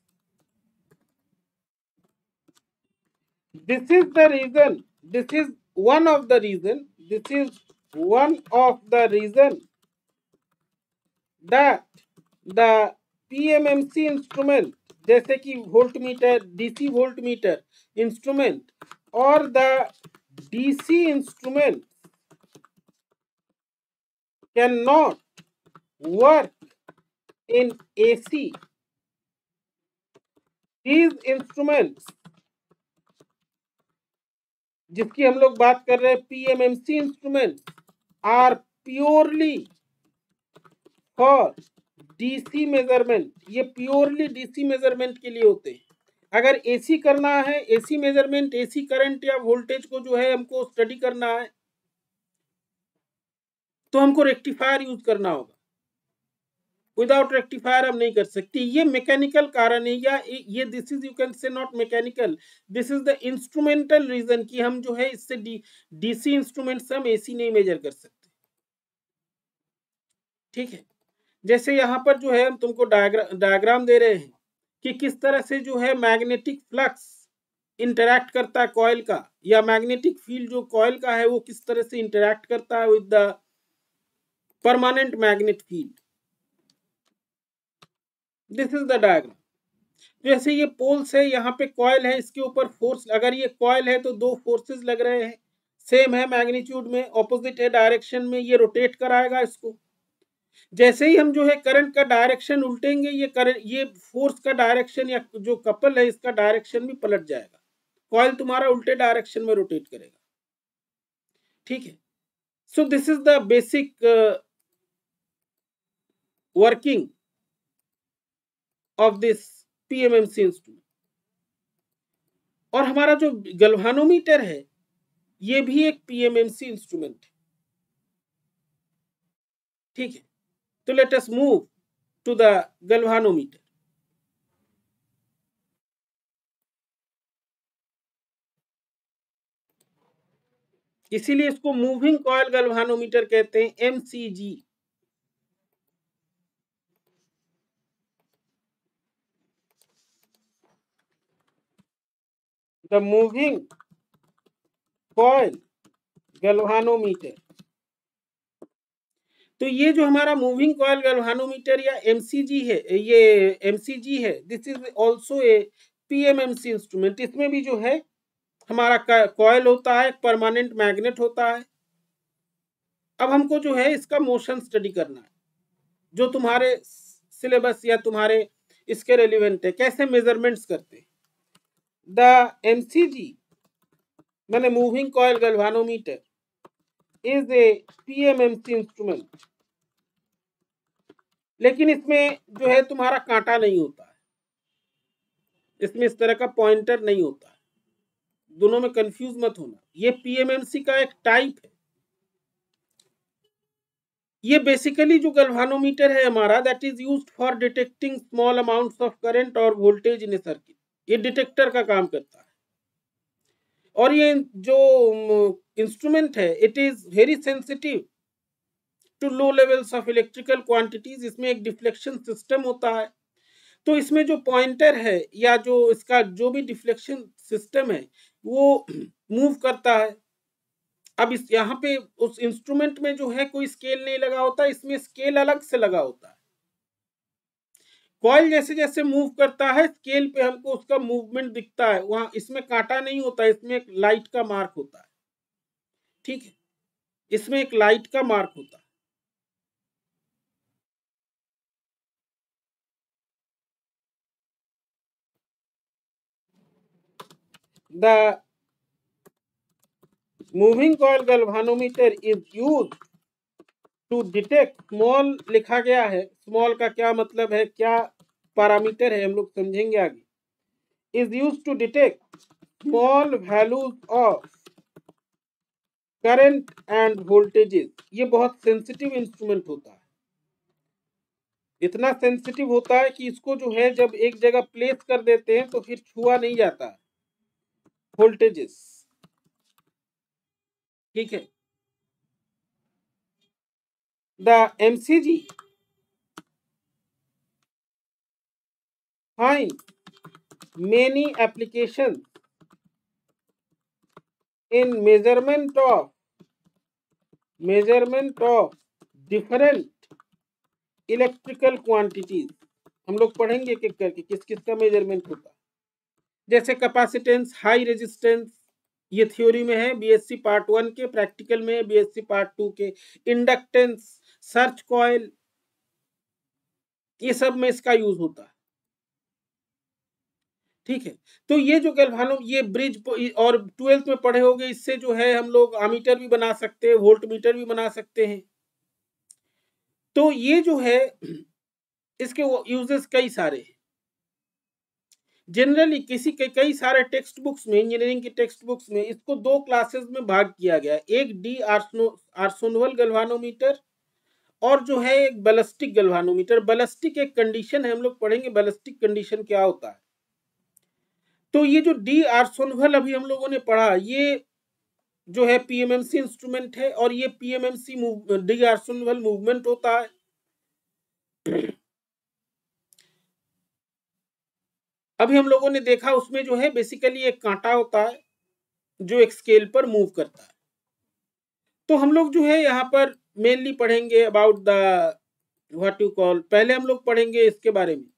This is the reason, this is one of the reason, this is one of the reason that the PMMC instrument, जैसे कि voltmeter, DC voltmeter instrument और the DC instrument can not work in AC. These instruments जिसकी हम लोग बात कर रहे हैं PMMC instrument are purely for DC measurement. ये प्योरली डीसी मेजरमेंट के लिए होते हैं। अगर एसी करना है, एसी मेजरमेंट, एसी करंट या वोल्टेज को जो है हमको स्टडी करना है तो हमको रेक्टिफायर यूज करना होगा। विदाउट रेक्टिफायर हम नहीं कर सकते। ये मैकेनिकल कारण है, या ये this is, you can say not mechanical, this is the instrumental reason कि हम जो है इससे डीसी इंस्ट्रूमेंट से हम एसी नहीं मेजर कर सकते। ठीक है। जैसे यहाँ पर जो है हम तुमको डायग्राम दे रहे हैं कि किस तरह से जो है मैग्नेटिक फ्लक्स इंटरैक्ट करता है कॉइल का, या मैग्नेटिक फील्ड जो कॉइल का है वो किस तरह से इंटरैक्ट करता है with the permanent magnet field. This is the diagram. जैसे ये पोल्स है, यहाँ पे कॉइल है, इसके ऊपर फोर्स, अगर ये कॉइल है तो दो फोर्सेस लग रहे हैं, सेम है मैग्नीट्यूड में, ऑपोजिट है डायरेक्शन में, ये रोटेट कराएगा इसको। जैसे ही हम जो है करंट का डायरेक्शन उल्टेंगे, ये करंट, ये फोर्स का डायरेक्शन या जो कपल है इसका डायरेक्शन भी पलट जाएगा, कॉइल तुम्हारा उल्टे डायरेक्शन में रोटेट करेगा। ठीक है। So this is the basic working of this PMMC instrument. और हमारा जो गल्वानोमीटर है ये भी एक पीएमएमसी इंस्ट्रूमेंट है। ठीक है। तो let us move to the galvanometer. इसीलिए इसको मूविंग कॉइल गल्वानोमीटर कहते हैं, MCG. The moving coil galvanometer. तो ये जो हमारा मूविंग कॉइल गल्वानोमीटर या एमसीजी है, ये एमसीजी है, this is also a PMMC instrument. इसमें भी जो है हमारा कॉइल होता है, परमानेंट मैग्नेट होता है। अब हमको जो है इसका मोशन स्टडी करना है, जो तुम्हारे सिलेबस या तुम्हारे इसके रेलिवेंट है, कैसे मेजरमेंट्स करते हैं। द एमसीजी मैंने moving coil galvanometer is a PMMC instrument, लेकिन इसमें जो है तुम्हारा कांटा नहीं होता है, इसमें इस तरह का पॉइंटर नहीं होता है, दोनों में कंफ्यूज मत होना। ये पीएमएमसी का एक टाइप है। ये बेसिकली जो गल्वानोमीटर है हमारा, that is used for detecting small amounts of current और वोल्टेज इन ए सर्किट। ये डिटेक्टर का काम करता है। और ये जो इंस्ट्रूमेंट है, it is very sensitive to low levels of electrical quantities. इसमें एक डिफ्लेक्शन सिस्टम होता है। तो इसमें जो पॉइंटर है या जो इसका जो भी डिफ्लेक्शन सिस्टम है वो मूव करता है। अब इस यहाँ पे उस इंस्ट्रूमेंट में जो है कोई स्केल नहीं लगा होता, इसमें स्केल अलग से लगा होता है। कॉइल जैसे जैसे मूव करता है स्केल पे हमको उसका मूवमेंट दिखता है, वहां इसमें कांटा नहीं होता, इसमें एक लाइट का मार्क होता है। ठीक है। इसमें एक लाइट का मार्क होता है। The moving coil galvanometer is used to detect, small लिखा गया है, स्मॉल का क्या मतलब है, क्या पैरामीटर है, हम लोग समझेंगे आगे. Is use to detect small values of current and voltages. ये बहुत सेंसिटिव इंस्ट्रूमेंट होता है, इतना सेंसिटिव होता है कि इसको जो है जब एक जगह प्लेस कर देते हैं तो फिर छुआ नहीं जाता वोल्टेजेस. ठीक है. The MCG find many applications in measurement of different electrical quantities. हम लोग पढ़ेंगे कि करके किस किस का मेजरमेंट होता है. जैसे कैपेसिटेंस, हाई रेजिस्टेंस, ये थ्योरी में है बीएससी पार्ट 1 के, प्रैक्टिकल में है बीएससी पार्ट 2 के. इंडक्टेंस, सर्च कॉइल, ये सब में इसका यूज होता है. ठीक है. तो ये जो गैल्वानो, ये ब्रिज, और 12th में पढ़े होंगे, इससे जो है हम लोग आमीटर भी बना सकते हैं, वोल्ट मीटर भी बना सकते हैं. तो ये जो है इसके यूजेस कई सारे हैं. जनरली कई सारे टेक्स्ट बुक्स में, इंजीनियरिंग की टेक्स्ट बुक्स में इसको दो क्लासेस में भाग किया गया है. एक डी आर्सोनवल गैल्वानोमीटर और जो है एक बैलिस्टिक गैल्वानोमीटर. बैलिस्टिक एक कंडीशन है, हम लोग पढ़ेंगे बैलिस्टिक कंडीशन क्या होता है. तो ये जो डी आर्सोनवल अभी हम लोगों ने पढ़ा, ये जो है पीएमएमसी इंस्ट्रूमेंट है, और ये पीएमएमसी डी आर्सोनवल मूवमेंट होता है. अभी हम लोगों ने देखा उसमें जो है बेसिकली एक कांटा होता है जो एक स्केल पर मूव करता है. तो हम लोग जो है यहाँ पर मेनली पढ़ेंगे about the what you call, पहले हम लोग पढ़ेंगे इसके बारे में,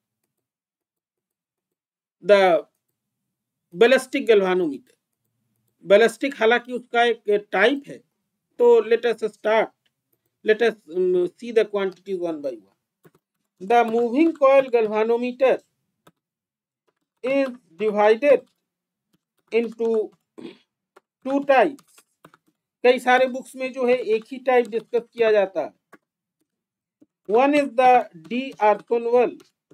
द बैलिस्टिक गैल्वानोमीटर. बैलिस्टिक हालांकि उसका एक टाइप है. तो let us start, let us see the quantities one by one. The moving coil galvanometer is divided into two types. कई सारे बुक्स में जो है एक ही टाइप डिस्कस किया जाता है. One is the d'Arsonval,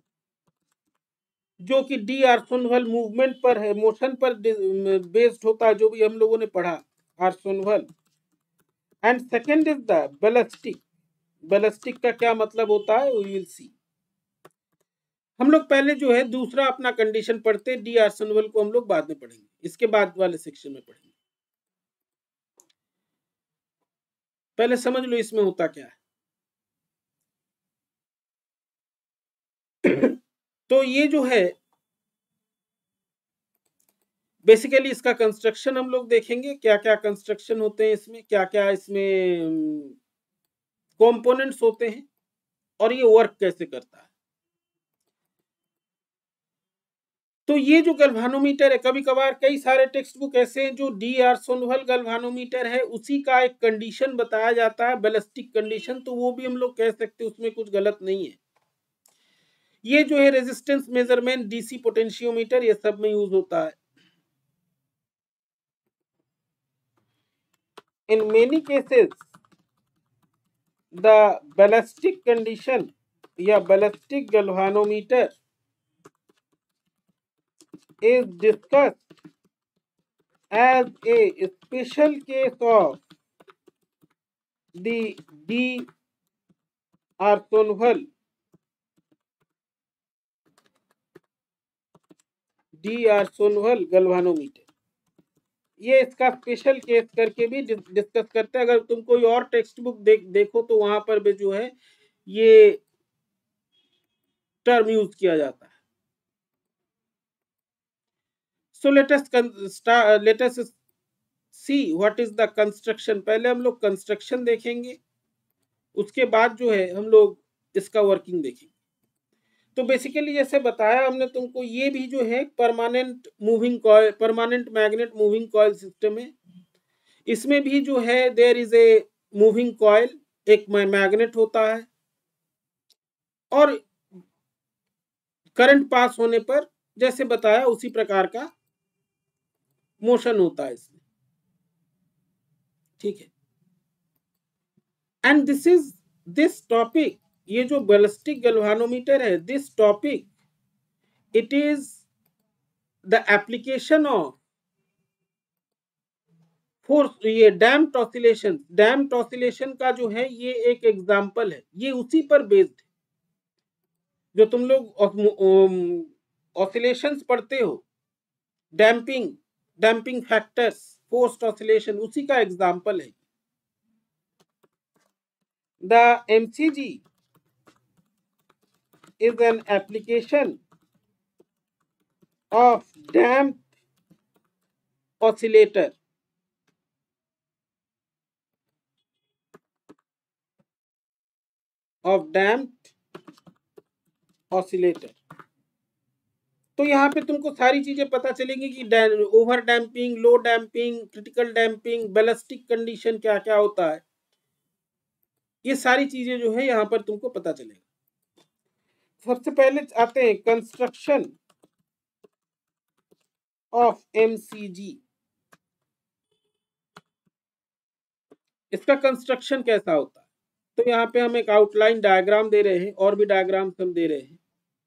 जो कि डी आर्सोनवल मूवमेंट पर है, मोशन पर बेस्ड होता है, जो भी हम लोगों ने पढ़ा Arsonval. And second is the ballistic. Ballistic का क्या मतलब होता है, वी विल सी. हम लोग पहले जो है दूसरा अपना कंडीशन पढ़ते हैं, डी आर्सोनवल को हम लोग बाद में पढ़ेंगे, इसके बाद वाले सेक्शन में पढ़ेंगे. पहले समझ लो इसमें होता क्या है. तो ये जो है बेसिकली इसका कंस्ट्रक्शन हम लोग देखेंगे, क्या क्या कंस्ट्रक्शन होते हैं इसमें, क्या क्या इसमें कंपोनेंट्स होते हैं, और ये वर्क कैसे करता है. तो ये जो गैल्वानोमीटर है, कभी कभार कई सारे टेक्स्ट बुक ऐसे हैं जो डी आर्सोनवल गैल्वानोमीटर है उसी का एक कंडीशन बताया जाता है, बैलिस्टिक कंडीशन. तो वो भी हम लोग कह सकते हैं, उसमें कुछ गलत नहीं है. ये जो है रेजिस्टेंस मेजरमेंट, डीसी पोटेंशियोमीटर, ये सब में यूज होता है. In many cases the ballistic condition या ballistic galvanometer is discussed as a special case of the D Arsonval galvanometer. ये इसका स्पेशल केस करके भी डिस्कस करते हैं. अगर तुम कोई और टेक्स्ट बुक देखो तो वहां पर भी जो है ये टर्म यूज किया जाता है. So let us see what is the construction. पहले हम लोग कंस्ट्रक्शन देखेंगे, उसके बाद जो है हम लोग इसका वर्किंग देखेंगे. तो बेसिकली जैसे बताया हमने तुमको, ये भी जो है permanent moving coil, permanent magnet moving coil system है. इसमें भी जो है there is a moving coil, एक मैग्नेट होता है, और करंट पास होने पर जैसे बताया उसी प्रकार का मोशन होता है इसमें. ठीक है. And this is this topic, ये जो बैलिस्टिक गैल्वानोमीटर है, this topic it is the application of force, ये डैम्प्ड ऑसिलेशन, डैम्प्ड ऑसिलेशन का जो है ये एक एग्जांपल है, ये उसी पर बेस्ड है जो तुम लोग ऑसिलेशंस पढ़ते हो, damping, damping factors, forced oscillation, उसी का एग्जांपल है। The MCG is an application of damped oscillator, of damped oscillator। तो यहाँ पे तुमको सारी चीजें पता चलेंगी कि over damping, low damping, critical damping, ballistic condition क्या क्या होता है, ये सारी चीजें जो है यहाँ पर तुमको पता चलेगा। सबसे पहले आते हैं कंस्ट्रक्शन ऑफ एमसीजी। इसका कंस्ट्रक्शन कैसा होता है, तो यहाँ पे हम एक आउटलाइन डायग्राम दे रहे हैं, और भी डायग्राम्स हम दे रहे हैं।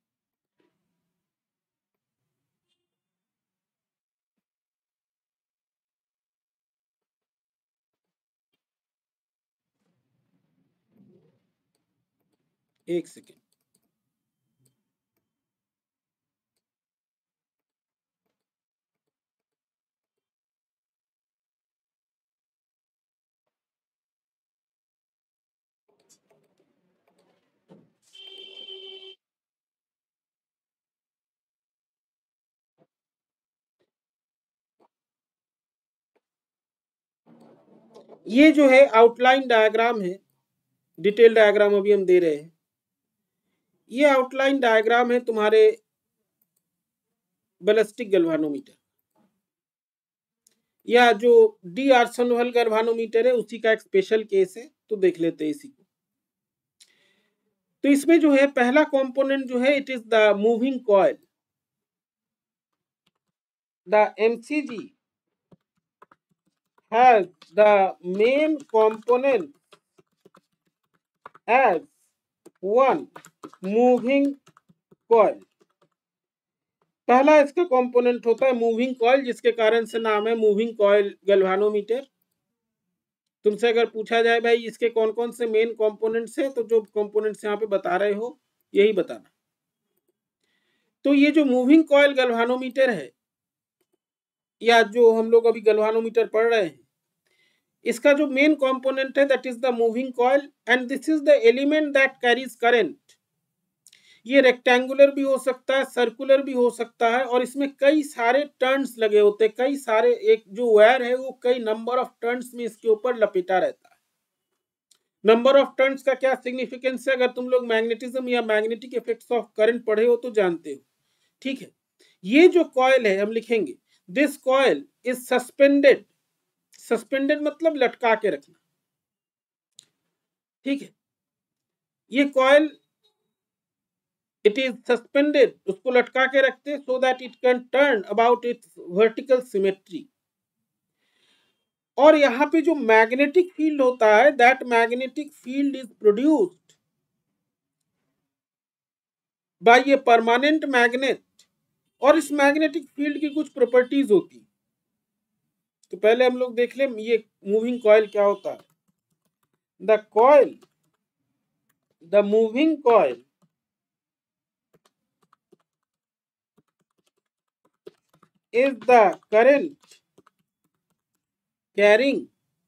एक सेकेंड, ये जो है आउटलाइन डायग्राम है, डिटेल डायग्राम अभी हम दे रहे हैं। ये आउटलाइन डायग्राम है तुम्हारे बैलिस्टिक गैल्वानोमीटर, या जो डी आर्सेनवल गैल्वानोमीटर है उसी का एक स्पेशल केस है, तो देख लेते हैं इसी को। तो इसमें जो है पहला कंपोनेंट जो है it is the moving coil. The MCG has the main component as one moving coil। पहला इसका कंपोनेंट होता है मूविंग कॉइल, जिसके कारण से नाम है मूविंग कॉइल गैल्वानोमीटर। तुमसे अगर पूछा जाए भाई इसके कौन कौन से मेन कंपोनेंट्स हैं, तो जो कंपोनेंट्स यहाँ पे बता रहे हो यही बताना। तो ये जो मूविंग कॉइल गैल्वानोमीटर है, या जो हम लोग अभी गैल्वानोमीटर पढ़ रहे हैं, इसका जो मेन कंपोनेंट है that is the moving coil, and this is the element that carries current. ये रेक्टेंगुलर भी हो सकता है, सर्कुलर भी हो सकता है, और इसमें कई सारे टर्न्स लगे होते हैं, कई सारे, एक जो वायर है वो कई नंबर ऑफ टर्न्स में इसके ऊपर लपेटा रहता है। नंबर ऑफ टर्न्स का क्या सिग्निफिकेंस है, अगर तुम लोग मैग्नेटिज्म या मैग्नेटिक इफेक्ट्स ऑफ करंट पढ़े हो तो जानते हो, ठीक है। ये जो कॉइल है हम लिखेंगे this coil is suspended, suspended मतलब लटका के रखना, ठीक है। ये कॉइल इट इज सस्पेंडेड, उसको लटका के रखते so that it can turn about its vertical symmetry. और यहाँ पे जो मैग्नेटिक फील्ड होता है that magnetic field is produced by a permanent magnet. और इस मैग्नेटिक फील्ड की कुछ प्रॉपर्टीज होती, तो पहले हम लोग देख लें ये मूविंग कॉइल क्या होता है। The coil, the moving coil is the current carrying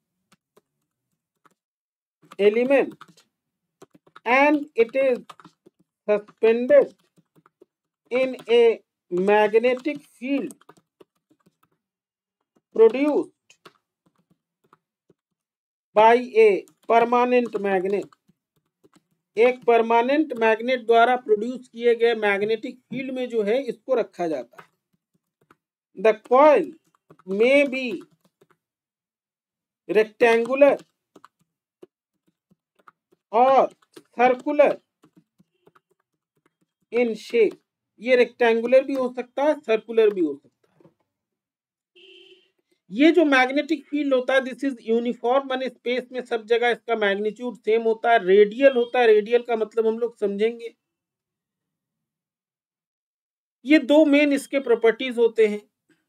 element and it is suspended in a magnetic field produced by a permanent magnet। एक परमानेंट मैग्नेट द्वारा प्रोड्यूस किए गए मैग्नेटिक फील्ड में जो है इसको रखा जाता है। The coil may be rectangular or circular in shape। ये रेक्टेंगुलर भी हो सकता है, सर्कुलर भी हो सकता है। ये जो मैग्नेटिक फील्ड होता है दिस इज यूनिफॉर्म, माने स्पेस में सब जगह इसका मैग्नीट्यूड सेम होता है। रेडियल होता है, रेडियल का मतलब हम लोग समझेंगे। ये दो मेन इसके प्रॉपर्टीज होते हैं।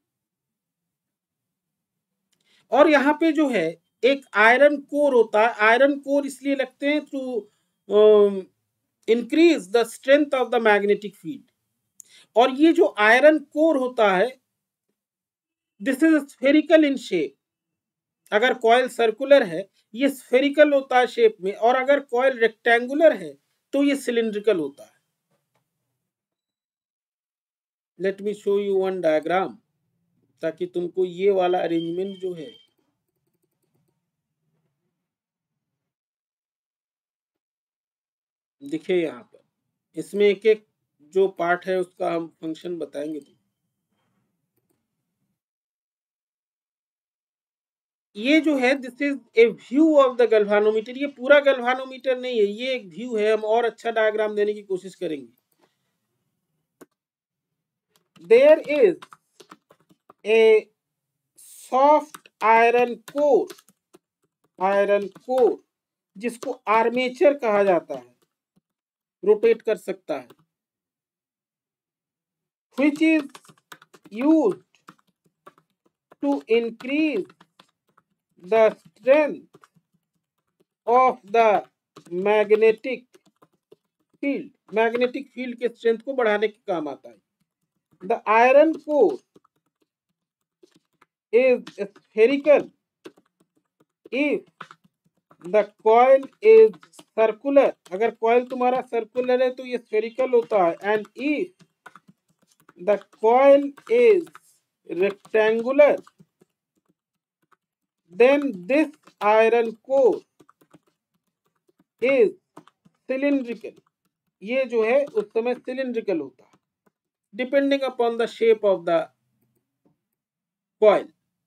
और यहाँ पे जो है एक आयरन कोर होता है। आयरन कोर इसलिए लगते हैं to increase the strength of the magnetic field. और ये जो आयरन कोर होता है this is spherical in shape. अगर कॉइल सर्कुलर है ये स्फेरिकल होता है शेप में, और अगर कॉइल रेक्टेंगुलर है तो ये सिलिंड्रिकल होता है। Let me show you one diagram, ताकि तुमको ये वाला अरेंजमेंट जो है दिखे यहाँ पर। इसमें एक एक जो पार्ट है उसका हम फंक्शन बताएंगे। तो ये जो है this is a view of the galvanometer. ये पूरा गल्वानोमीटर नहीं है, ये एक व्यू है। हम और अच्छा डायग्राम देने की कोशिश करेंगे। There is a soft iron core जिसको आर्मेचर कहा जाता है, रोटेट कर सकता है, which is used to increase the strength of the magnetic field। Magnetic field के स्ट्रेंथ को बढ़ाने के काम आता है। The iron core is spherical if the coil is circular। अगर कॉइल तुम्हारा सर्कुलर है तो ये स्फेरिकल होता है। And if the coil is rectangular then this iron core is cylindrical। ये जो है उस समय सिलिंड्रिकल होता है depending upon the shape of the coil.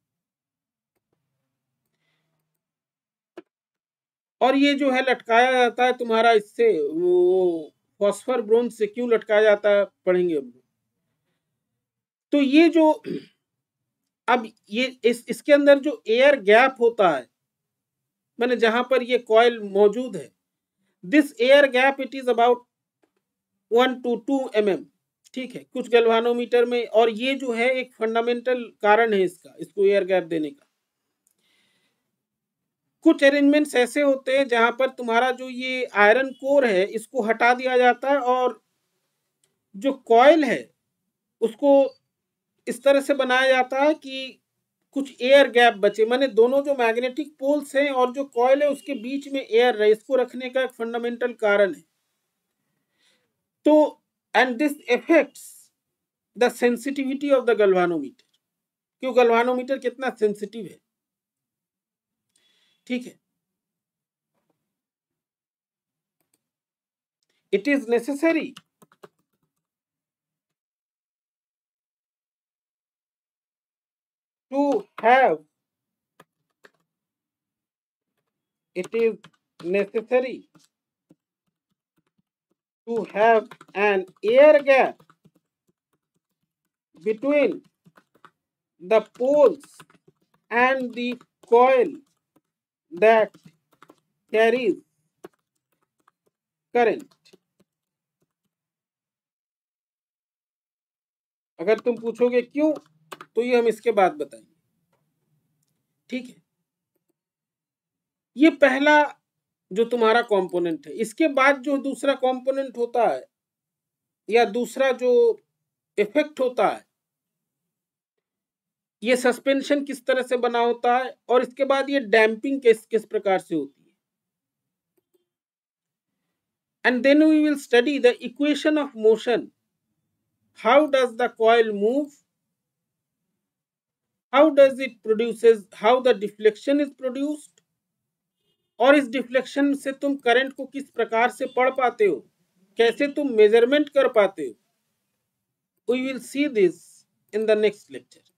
और ये जो है लटकाया जाता है तुम्हारा इससे, वो फॉस्फर ब्रोंज से क्यों लटकाया जाता है पढ़ेंगे हम। तो ये जो अब ये इसके अंदर जो एयर गैप होता है, मैंने जहां पर ये कॉइल मौजूद है, this air gap it is about 1 to 2 mm। ठीक है, कुछ गैल्वानोमीटर में। और ये जो है एक फंडामेंटल कारण है इसको एयर गैप देने का। कुछ अरेंजमेंट्स ऐसे होते हैं जहां पर तुम्हारा जो ये आयरन कोर है इसको हटा दिया जाता है, और जो कॉइल है उसको इस तरह से बनाया जाता है कि कुछ एयर गैप बचे, माने दोनों जो मैग्नेटिक पोल्स हैं और जो कॉइल है उसके बीच में एयर रहे, इसको रखने का एक फंडामेंटल कारण है। तो and this affects the sensitivity of the galvanometer. क्यों गल्वानोमीटर कितना सेंसिटिव है। ठीक है, it is necessary to have it is necessary to have an air gap between the poles and the coil that carries current। अगर तुम पूछोगे क्यों, तो ये हम इसके बाद बताएंगे। ठीक है, ये पहला जो तुम्हारा कंपोनेंट है। इसके बाद जो दूसरा कंपोनेंट होता है या दूसरा जो इफेक्ट होता है, ये सस्पेंशन किस तरह से बना होता है, और इसके बाद ये डैम्पिंग किस प्रकार से होती है। And then we will study the equation of motion. How does the coil move, how does it produces, how the deflection is produced, और इस डिफ्लेक्शन से तुम करंट को किस प्रकार से पढ़ पाते हो, कैसे तुम मेजरमेंट कर पाते हो। We will see this in the next lecture.